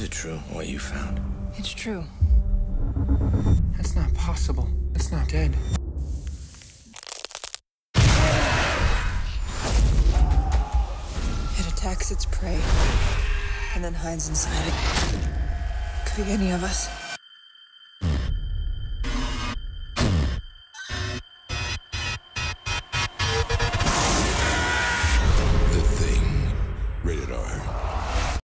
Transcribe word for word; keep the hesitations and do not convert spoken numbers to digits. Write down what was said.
it true, what you found? It's true. That's not possible. It's not dead. It attacks its prey and then hides inside it. Could be any of us.